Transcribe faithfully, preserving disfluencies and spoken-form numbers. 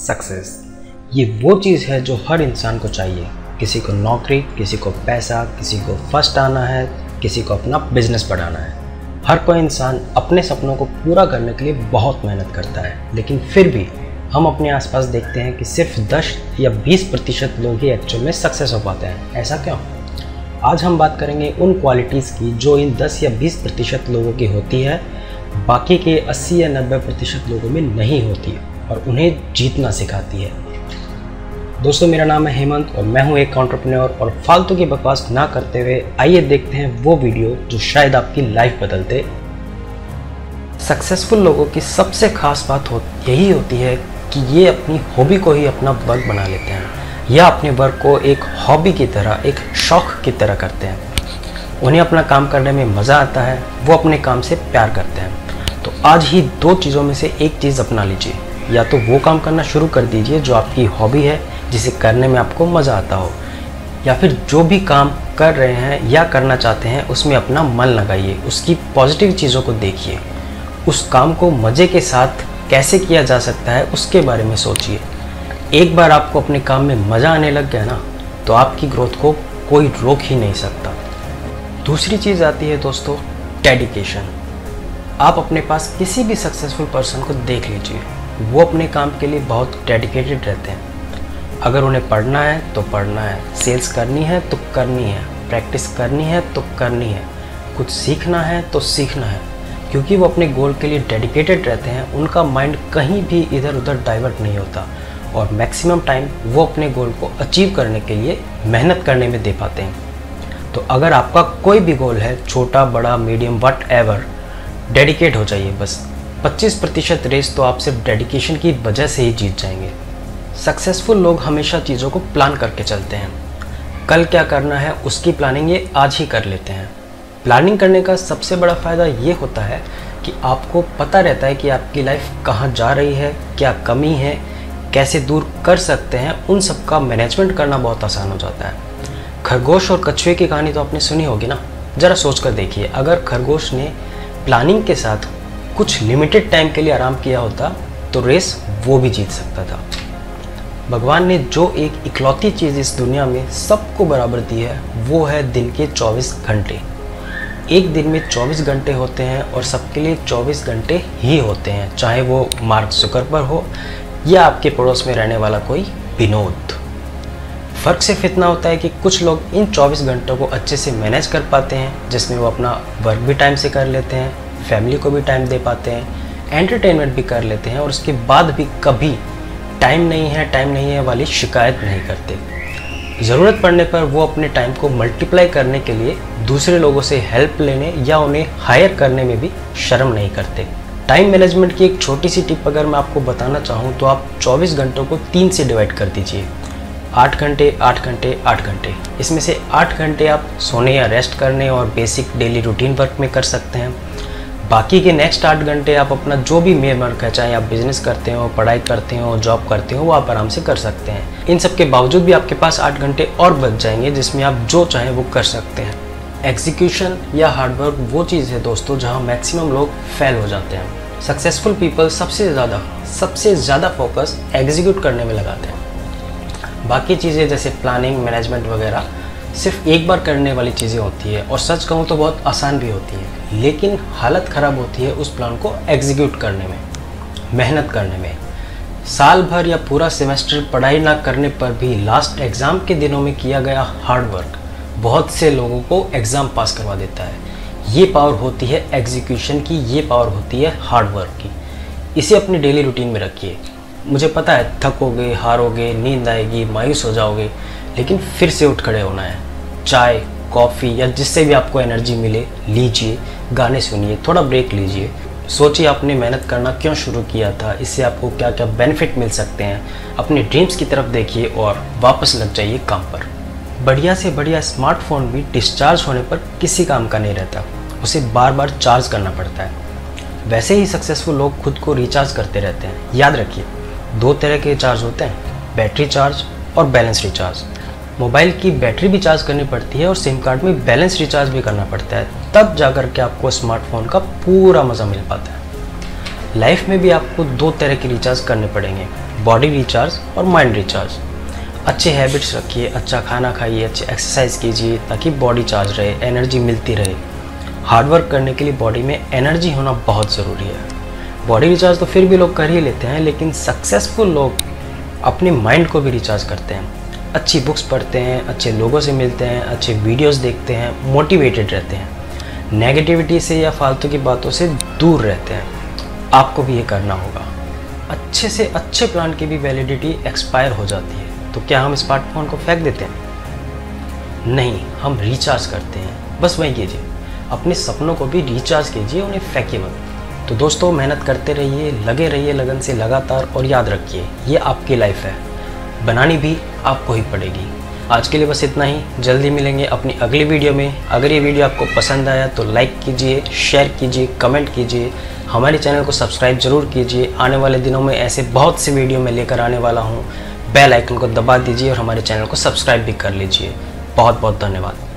Success. ये वो चीज़ है जो हर इंसान को चाहिए। किसी को नौकरी, किसी को पैसा, किसी को फर्स्ट आना है, किसी को अपना बिजनेस बढ़ाना है। हर कोई इंसान अपने सपनों को पूरा करने के लिए बहुत मेहनत करता है, लेकिन फिर भी हम अपने आसपास देखते हैं कि सिर्फ दस या बीस प्रतिशत लोग ही एक्चुअल में सक्सेस हो पाते हैं। ऐसा क्यों? आज हम बात करेंगे उन क्वालिटीज़ की जो इन दस या बीस प्रतिशत लोगों की होती है, बाकी के अस्सी या नब्बे प्रतिशत लोगों में नहीं होती है और उन्हें जीतना सिखाती है। दोस्तों, मेरा नाम है हेमंत और मैं हूं एक एंटरप्रेन्योर। और फालतू की बकवास ना करते हुए आइए देखते हैं वो वीडियो जो शायद आपकी लाइफ बदल दे। सक्सेसफुल लोगों की सबसे खास बात हो यही होती है कि ये अपनी हॉबी को ही अपना वर्क बना लेते हैं या अपने वर्क को एक हॉबी की तरह, एक शौक की तरह करते हैं। उन्हें अपना काम करने में मज़ा आता है, वो अपने काम से प्यार करते हैं। तो आज ही दो चीज़ों में से एक चीज़ अपना लीजिए। या तो वो काम करना शुरू कर दीजिए जो आपकी हॉबी है, जिसे करने में आपको मज़ा आता हो, या फिर जो भी काम कर रहे हैं या करना चाहते हैं उसमें अपना मन लगाइए, उसकी पॉजिटिव चीज़ों को देखिए, उस काम को मज़े के साथ कैसे किया जा सकता है उसके बारे में सोचिए। एक बार आपको अपने काम में मज़ा आने लग गया ना, तो आपकी ग्रोथ को कोई रोक ही नहीं सकता। दूसरी चीज़ आती है दोस्तों, डेडिकेशन। आप अपने पास किसी भी सक्सेसफुल पर्सन को देख लीजिए, वो अपने काम के लिए बहुत डेडिकेटेड रहते हैं। अगर उन्हें पढ़ना है तो पढ़ना है, सेल्स करनी है तो करनी है, प्रैक्टिस करनी है तो करनी है, कुछ सीखना है तो सीखना है, क्योंकि वो अपने गोल के लिए डेडिकेटेड रहते हैं। उनका माइंड कहीं भी इधर उधर डाइवर्ट नहीं होता और मैक्सिमम टाइम वो अपने गोल को अचीव करने के लिए मेहनत करने में दे पाते हैं। तो अगर आपका कोई भी गोल है, छोटा बड़ा मीडियम वट एवर, डेडिकेट हो जाइए। बस पच्चीस प्रतिशत रेस तो आप सिर्फ डेडिकेशन की वजह से ही जीत जाएंगे। सक्सेसफुल लोग हमेशा चीज़ों को प्लान करके चलते हैं। कल क्या करना है उसकी प्लानिंग ये आज ही कर लेते हैं। प्लानिंग करने का सबसे बड़ा फ़ायदा ये होता है कि आपको पता रहता है कि आपकी लाइफ कहाँ जा रही है, क्या कमी है, कैसे दूर कर सकते हैं। उन सब का मैनेजमेंट करना बहुत आसान हो जाता है। खरगोश और कछुए की कहानी तो आपने सुनी होगी ना। ज़रा सोच कर देखिए, अगर खरगोश ने प्लानिंग के साथ कुछ लिमिटेड टाइम के लिए आराम किया होता तो रेस वो भी जीत सकता था। भगवान ने जो एक इकलौती चीज़ इस दुनिया में सबको बराबर दी है, वो है दिन के चौबीस घंटे। एक दिन में चौबीस घंटे होते हैं और सबके लिए चौबीस घंटे ही होते हैं, चाहे वो मार्क जुकरबर्ग हो या आपके पड़ोस में रहने वाला कोई विनोद। फ़र्क सिर्फ इतना होता है कि कुछ लोग इन चौबीस घंटों को अच्छे से मैनेज कर पाते हैं, जिसमें वो अपना वर्क भी टाइम से कर लेते हैं, फैमिली को भी टाइम दे पाते हैं, एंटरटेनमेंट भी कर लेते हैं और उसके बाद भी कभी टाइम नहीं है टाइम नहीं है वाली शिकायत नहीं करते। ज़रूरत पड़ने पर वो अपने टाइम को मल्टीप्लाई करने के लिए दूसरे लोगों से हेल्प लेने या उन्हें हायर करने में भी शर्म नहीं करते। टाइम मैनेजमेंट की एक छोटी सी टिप अगर मैं आपको बताना चाहूँ तो आप चौबीस घंटों को तीन से डिवाइड कर दीजिए। आठ घंटे आठ घंटे आठ घंटे इसमें से आठ घंटे आप सोने या रेस्ट करने और बेसिक डेली रूटीन वर्क में कर सकते हैं। बाकी के नेक्स्ट आठ घंटे आप अपना जो भी मेन वर्क है, चाहे आप बिजनेस करते हो, पढ़ाई करते हो, जॉब करते हो, वो आप आराम से कर सकते हैं। इन सब के बावजूद भी आपके पास आठ घंटे और बच जाएंगे जिसमें आप जो चाहें वो कर सकते हैं। एग्जीक्यूशन या हार्डवर्क वो चीज़ है दोस्तों जहाँ मैक्सिमम लोग फेल हो जाते हैं। सक्सेसफुल पीपल सबसे ज़्यादा सबसे ज़्यादा फोकस एग्जीक्यूट करने में लगाते हैं। बाकी चीज़ें जैसे प्लानिंग, मैनेजमेंट वगैरह सिर्फ एक बार करने वाली चीज़ें होती है और सच कहूँ तो बहुत आसान भी होती है, लेकिन हालत ख़राब होती है उस प्लान को एग्जीक्यूट करने में, मेहनत करने में। साल भर या पूरा सेमेस्टर पढ़ाई ना करने पर भी लास्ट एग्ज़ाम के दिनों में किया गया हार्ड वर्क बहुत से लोगों को एग्ज़ाम पास करवा देता है। ये पावर होती है एग्जीक्यूशन की, ये पावर होती है हार्ड वर्क की। इसे अपनी डेली रूटीन में रखिए। मुझे पता है थकोगे, हारोगे, नींद आएगी, मायूस हो जाओगे, लेकिन फिर से उठ खड़े होना है। चाय, कॉफ़ी या जिससे भी आपको एनर्जी मिले लीजिए, गाने सुनिए, थोड़ा ब्रेक लीजिए, सोचिए आपने मेहनत करना क्यों शुरू किया था, इससे आपको क्या क्या बेनिफिट मिल सकते हैं। अपने ड्रीम्स की तरफ देखिए और वापस लग जाइए काम पर। बढ़िया से बढ़िया स्मार्टफोन भी डिस्चार्ज होने पर किसी काम का नहीं रहता, उसे बार बार चार्ज करना पड़ता है। वैसे ही सक्सेसफुल लोग खुद को रिचार्ज करते रहते हैं। याद रखिए, दो तरह के चार्ज होते हैं, बैटरी चार्ज और बैलेंस रिचार्ज। मोबाइल की बैटरी भी चार्ज करनी पड़ती है और सिम कार्ड में बैलेंस रिचार्ज भी करना पड़ता है, तब जाकर के आपको स्मार्टफोन का पूरा मज़ा मिल पाता है। लाइफ में भी आपको दो तरह के रिचार्ज करने पड़ेंगे, बॉडी रिचार्ज और माइंड रिचार्ज। अच्छे हैबिट्स रखिए, अच्छा खाना खाइए, अच्छे एक्सरसाइज कीजिए ताकि बॉडी चार्ज रहे, एनर्जी मिलती रहे। हार्डवर्क करने के लिए बॉडी में एनर्जी होना बहुत ज़रूरी है। बॉडी रिचार्ज तो फिर भी लोग कर ही लेते हैं, लेकिन सक्सेसफुल लोग अपने माइंड को भी रिचार्ज करते हैं। अच्छी बुक्स पढ़ते हैं, अच्छे लोगों से मिलते हैं, अच्छे वीडियोस देखते हैं, मोटिवेटेड रहते हैं, नेगेटिविटी से या फालतू की बातों से दूर रहते हैं। आपको भी ये करना होगा। अच्छे से अच्छे प्लान की भी वैलिडिटी एक्सपायर हो जाती है, तो क्या हम स्मार्टफोन को फेंक देते हैं? नहीं, हम रिचार्ज करते हैं। बस वही कीजिए, अपने सपनों को भी रिचार्ज कीजिए, उन्हें फेंकिए मत। तो दोस्तों, मेहनत करते रहिए, लगे रहिए लगन से लगातार, और याद रखिए ये आपकी लाइफ है, बनानी भी आपको ही पड़ेगी। आज के लिए बस इतना ही। जल्दी मिलेंगे अपनी अगली वीडियो में। अगर ये वीडियो आपको पसंद आया तो लाइक कीजिए, शेयर कीजिए, कमेंट कीजिए, हमारे चैनल को सब्सक्राइब जरूर कीजिए। आने वाले दिनों में ऐसे बहुत से वीडियो मैं लेकर आने वाला हूँ। बेल आइकन को दबा दीजिए और हमारे चैनल को सब्सक्राइब भी कर लीजिए। बहुत बहुत धन्यवाद।